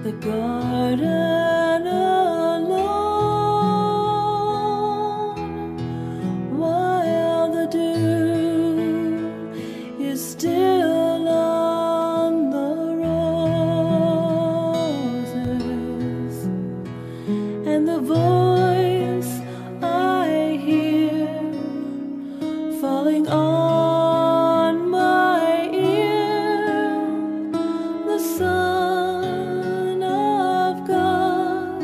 the garden alone, while the dew is still on the roses, and the voice I hear falling on my ear, the Son of God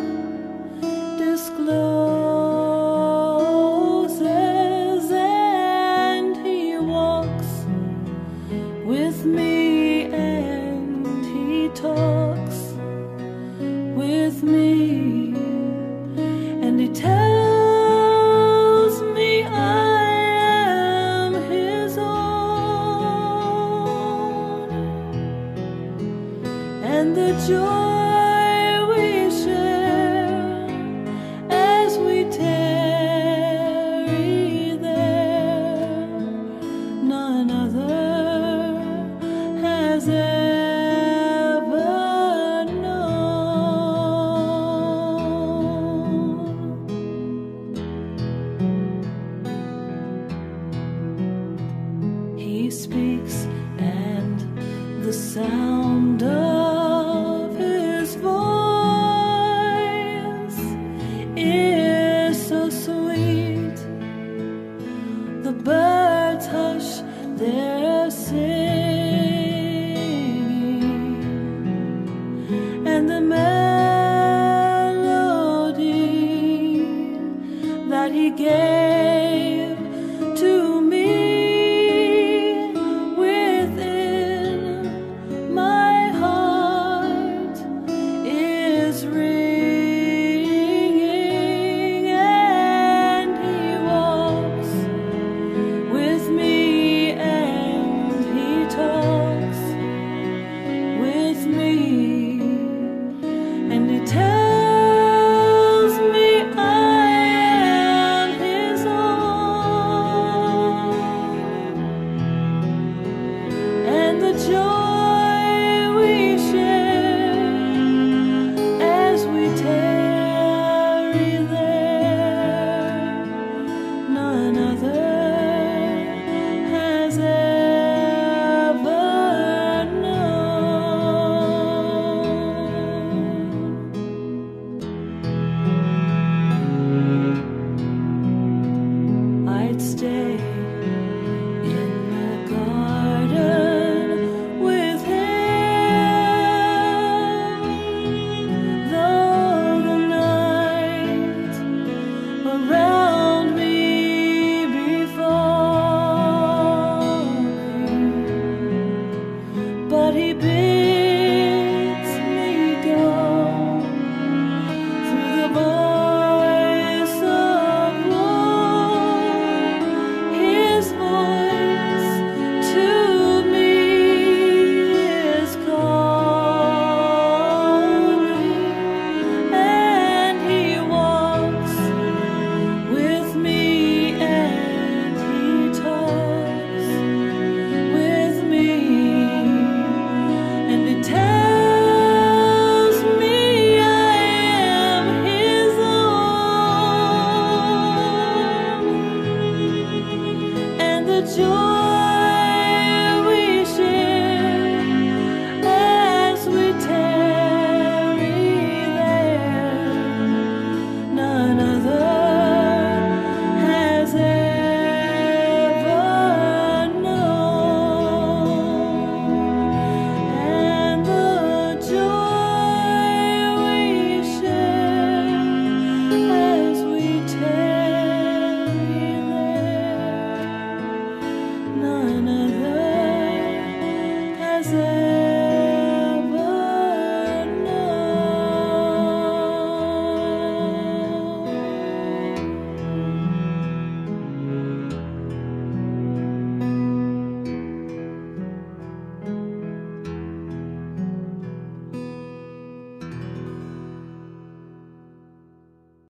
discloses, and He walks with me, and He talks with me, and He tells me I am His own, and the joy we share as we tarry there, none other has ever known. He speaks, and the sound of His voice is so sweet. The birds hush their singing, and the melody that He gave